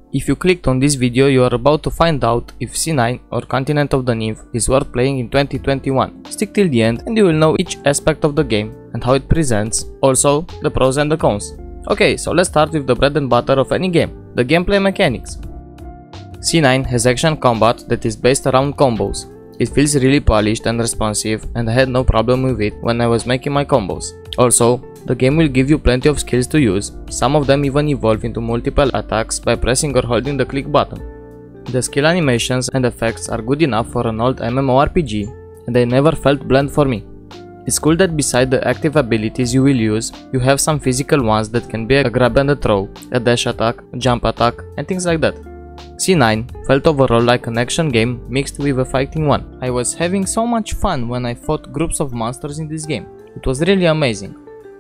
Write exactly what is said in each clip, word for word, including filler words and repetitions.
If you clicked on this video, you are about to find out if C nine or Continent of the Nymph is worth playing in twenty twenty-one. Stick till the end and you will know each aspect of the game and how it presents, also the pros and the cons. Okay, so let's start with the bread and butter of any game, the gameplay mechanics. C nine has action combat that is based around combos. It feels really polished and responsive, and I had no problem with it when I was making my combos. Also, the game will give you plenty of skills to use, some of them even evolve into multiple attacks by pressing or holding the click button. The skill animations and effects are good enough for an old MMORPG, and they never felt bland for me. It's cool that beside the active abilities you will use, you have some physical ones that can be a grab and a throw, a dash attack, jump attack, and things like that. C nine felt overall like an action game mixed with a fighting one. I was having so much fun when I fought groups of monsters in this game. It was really amazing.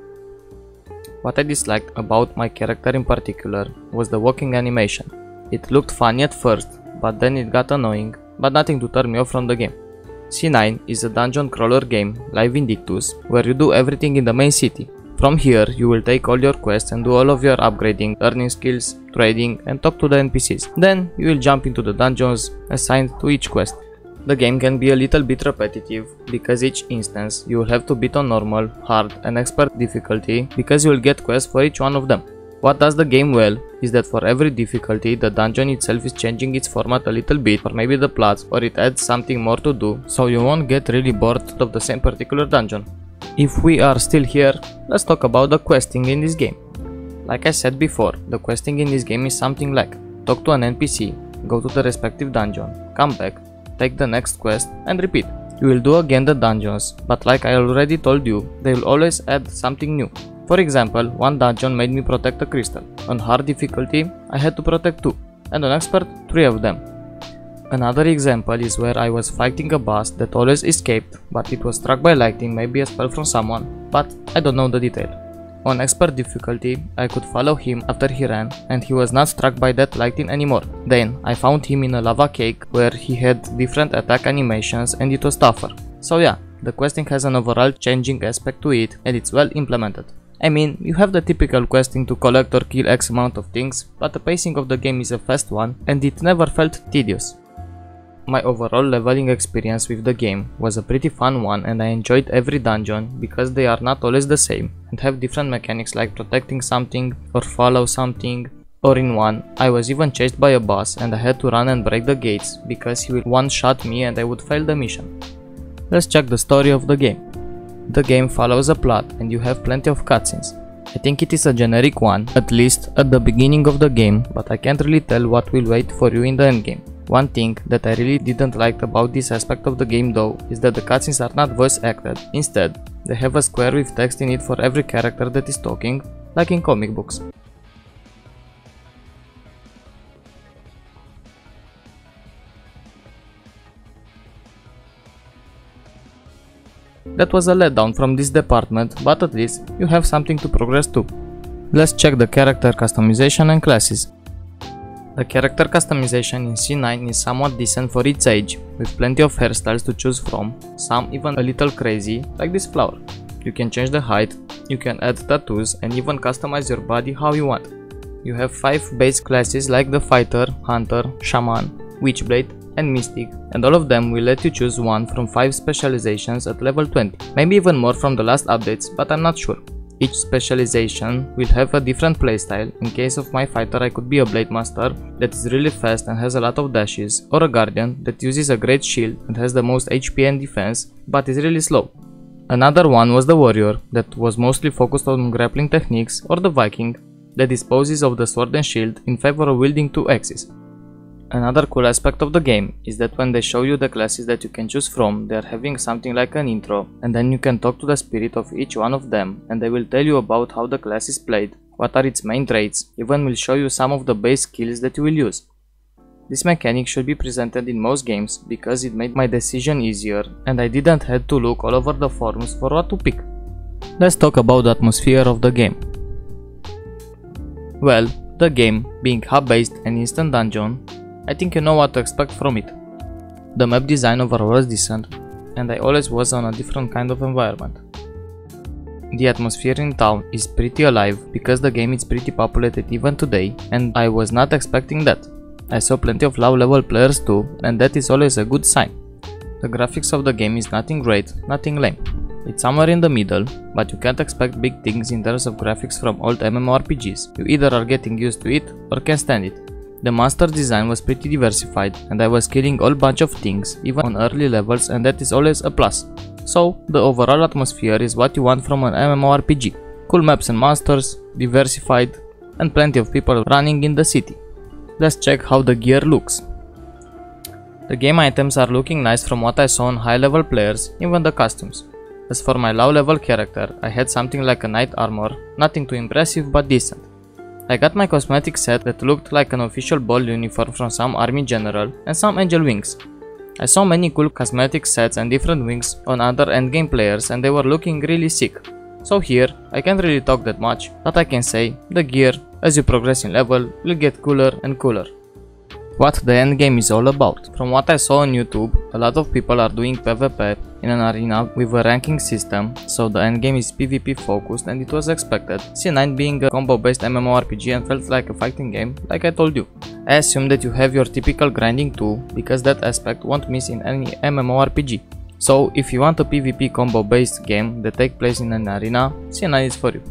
What I disliked about my character in particular was the walking animation. It looked funny at first, but then it got annoying, but nothing to turn me off from the game. C nine is a dungeon crawler game like Vindictus, where you do everything in the main city. From here, you will take all your quests and do all of your upgrading, earning skills, trading, and talk to the N P Cs. Then, you will jump into the dungeons assigned to each quest. The game can be a little bit repetitive, because each instance you will have to beat on normal, hard, and expert difficulty, because you will get quests for each one of them. What does the game well is that for every difficulty, the dungeon itself is changing its format a little bit, or maybe the plots, or it adds something more to do, so you won't get really bored of the same particular dungeon. If we are still here, let's talk about the questing in this game. Like I said before, the questing in this game is something like talk to an N P C, go to the respective dungeon, come back, take the next quest, and repeat. You will do again the dungeons, but like I already told you, they will always add something new. For example, one dungeon made me protect a crystal. On hard difficulty, I had to protect two, and on expert, three of them. Another example is where I was fighting a boss that always escaped, but it was struck by lightning, maybe a spell from someone, but I don't know the detail. On expert difficulty, I could follow him after he ran, and he was not struck by that lightning anymore. Then, I found him in a lava cake where he had different attack animations and it was tougher. So yeah, the questing has an overall changing aspect to it and it's well implemented. I mean, you have the typical questing to collect or kill X amount of things, but the pacing of the game is a fast one and it never felt tedious. My overall leveling experience with the game was a pretty fun one, and I enjoyed every dungeon because they are not always the same and have different mechanics like protecting something or follow something, or in one I was even chased by a boss and I had to run and break the gates because he will one-shot me and I would fail the mission. Let's check the story of the game. The game follows a plot and you have plenty of cutscenes. I think it is a generic one, at least at the beginning of the game, but I can't really tell what will wait for you in the endgame. One thing that I really didn't like about this aspect of the game though is that the cutscenes are not voice acted. Instead, they have a square with text in it for every character that is talking, like in comic books. That was a letdown from this department, but at least you have something to progress to. Let's check the character customization and classes. The character customization in C nine is somewhat decent for its age, with plenty of hairstyles to choose from, some even a little crazy, like this flower. You can change the height, you can add tattoos and even customize your body how you want. You have five base classes like the Fighter, Hunter, Shaman, Witchblade and Mystic, and all of them will let you choose one from five specializations at level twenty, maybe even more from the last updates, but I'm not sure. Each specialization will have a different playstyle. In case of my fighter, I could be a blade master that is really fast and has a lot of dashes, or a guardian that uses a great shield and has the most H P and defense, but is really slow. Another one was the warrior that was mostly focused on grappling techniques, or the viking that disposes of the sword and shield in favor of wielding two axes. Another cool aspect of the game is that when they show you the classes that you can choose from, they are having something like an intro, and then you can talk to the spirit of each one of them and they will tell you about how the class is played, what are its main traits, even will show you some of the base skills that you will use. This mechanic should be presented in most games because it made my decision easier and I didn't have to look all over the forums for what to pick. Let's talk about the atmosphere of the game. Well, the game, being hub-based and instant dungeon, I think you know what to expect from it. The map design overall was decent, and I always was on a different kind of environment. The atmosphere in town is pretty alive because the game is pretty populated even today, and I was not expecting that. I saw plenty of low level players too, and that is always a good sign. The graphics of the game is nothing great, nothing lame. It's somewhere in the middle, but you can't expect big things in terms of graphics from old M M O R P Gs. You either are getting used to it or can stand it. The monster design was pretty diversified, and I was killing all bunch of things even on early levels, and that is always a plus. So, the overall atmosphere is what you want from an M M O R P G. Cool maps and monsters, diversified, and plenty of people running in the city. Let's check how the gear looks. The game items are looking nice from what I saw on high level players, even the costumes. As for my low level character, I had something like a knight armor, nothing too impressive but decent. I got my cosmetic set that looked like an official ball uniform from some army general and some angel wings. I saw many cool cosmetic sets and different wings on other endgame players, and they were looking really sick. So here, I can't really talk that much, but I can say the gear, as you progress in level, will get cooler and cooler. What the endgame is all about. From what I saw on YouTube, a lot of people are doing PvP in an arena with a ranking system, so the endgame is PvP focused, and it was expected, C nine being a combo based M M O R P G and felt like a fighting game, like I told you. I assume that you have your typical grinding too, because that aspect won't miss in any M M O R P G. So if you want a PvP combo based game that takes place in an arena, C nine is for you.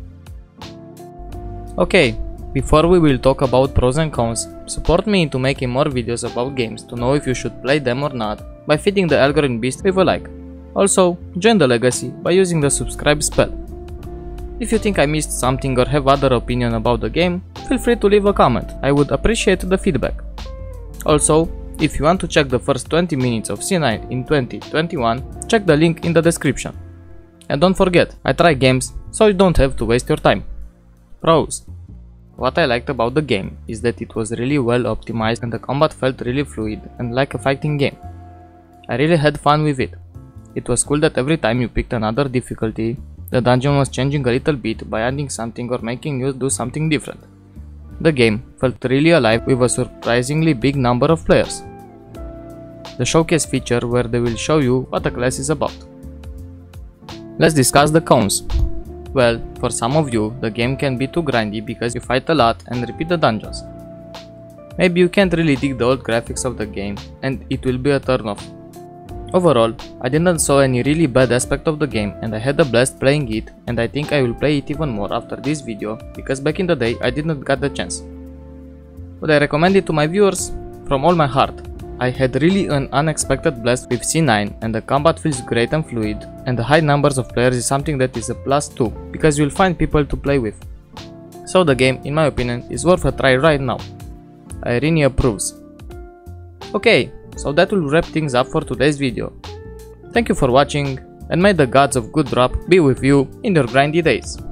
Okay, before we will talk about pros and cons, support me into making more videos about games to know if you should play them or not by feeding the algorithm beast with a like. Also, join the legacy by using the subscribe spell. If you think I missed something or have other opinion about the game, feel free to leave a comment, I would appreciate the feedback. Also, if you want to check the first twenty minutes of C nine in twenty twenty-one, check the link in the description. And don't forget, I try games, so you don't have to waste your time. Pros. What I liked about the game is that it was really well optimized and the combat felt really fluid and like a fighting game. I really had fun with it. It was cool that every time you picked another difficulty, the dungeon was changing a little bit by adding something or making you do something different. The game felt really alive with a surprisingly big number of players. The showcase feature where they will show you what a class is about. Let's discuss the cons. Well, for some of you, the game can be too grindy because you fight a lot and repeat the dungeons. Maybe you can't really dig the old graphics of the game, and it will be a turn-off. Overall, I didn't saw any really bad aspect of the game, and I had a blast playing it, and I think I will play it even more after this video, because back in the day I didn't get the chance. Would I recommend it to my viewers? From all my heart. I had really an unexpected blast with C nine, and the combat feels great and fluid, and the high numbers of players is something that is a plus too, because you'll find people to play with. So the game, in my opinion, is worth a try right now. Irene approves. Okay, so that will wrap things up for today's video. Thank you for watching, and may the gods of good drop be with you in your grindy days.